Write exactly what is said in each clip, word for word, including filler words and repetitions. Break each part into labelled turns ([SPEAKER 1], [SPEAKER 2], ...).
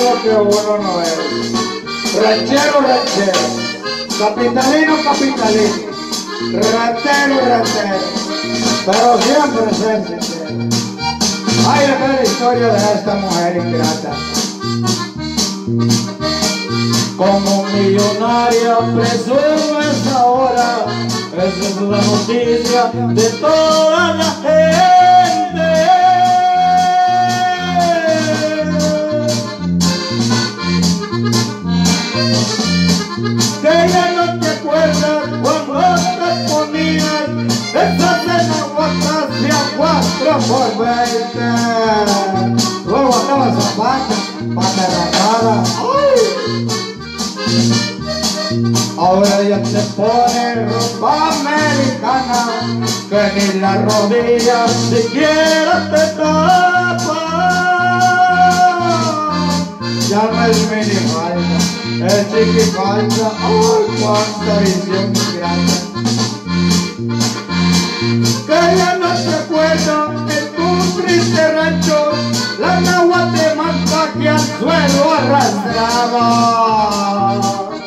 [SPEAKER 1] lo que uno no es. Ranchero, ranchero. Capitalino, capitalino. Ratero, ratero. Pero siempre ser sincero. Ay, acá la historia de esta mujer ingrata. Como millonaria presumo esa hora. Esa es la noticia de toda la gente. Que ya no te acuerdas cuando te ponías esas enaguatas de a cuatro por veinte. Luego andaba zapatos, pata rapada. Ahora ya te pone ropa americana que ni la rodilla siquiera te tapa. Ya no es minifalda, es chiquifalda. ¡Ay, cuánta visión grande! Que ya no te acuerdas en tu triste rancho la nagua te manta que al suelo arrastraba.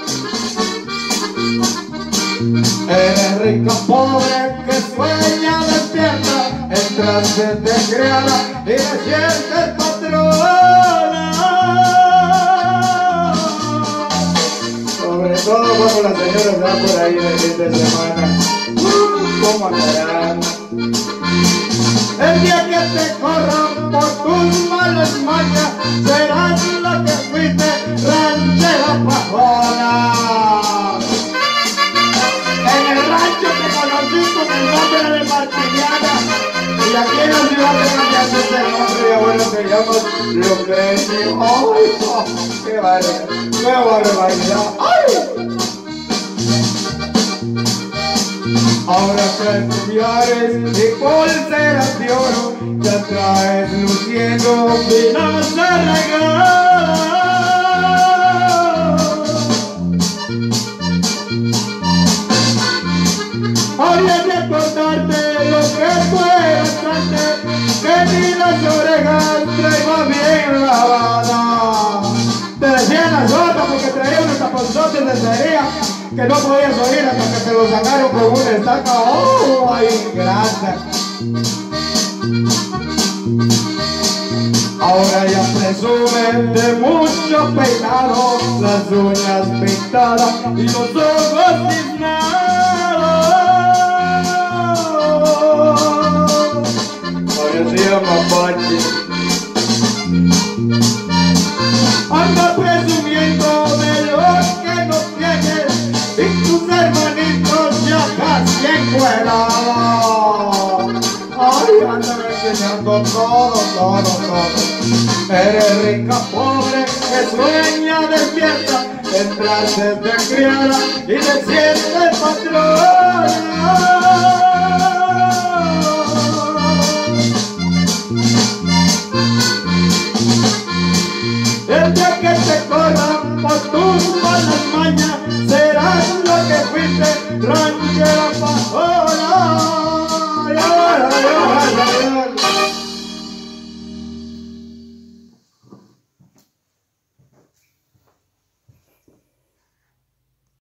[SPEAKER 1] Eres rica, pobre, que sueña despierta, entras desde criada y te sientes patrona. Sobre todo cuando las señoras van por ahí de fin de semana. ¿Cómo andarán? El día que te corran por tus malas mañas, serás la que fuiste ranchera pajona. En el rancho te conocí con el nombre de Martiniana, y aquí en la ciudad te cambiaste ese nombre y ahora te llamas Lucrecio. ¡Ay, oh, qué barbaridad! ¡Qué barbaridad! ¡Ay! Ahora que collares y pulseras de oro ya traes luciendo finas arraigadas. Habría que acordarte lo que tú eras antes, que ni las orejas traía bien lavadas. Te decían las otras porque traía unos taponzotes de cería que no podías oír hasta que te lo sacaron con una estaca. ¡Oh, ay, grasa! Ahora ya presumen de mucho peinado, las uñas pintadas y los ojos tiznados. Parecía mapache. Anda presumiendo de lo que no tienes y tus hermanitos ya casi encuerados. Ay, andan enseñando todo, todo, todo. Eres rica, pobre, que sueña despierta, entras desde criada y te sientes patrona. El día que te corran por tus malas mañas,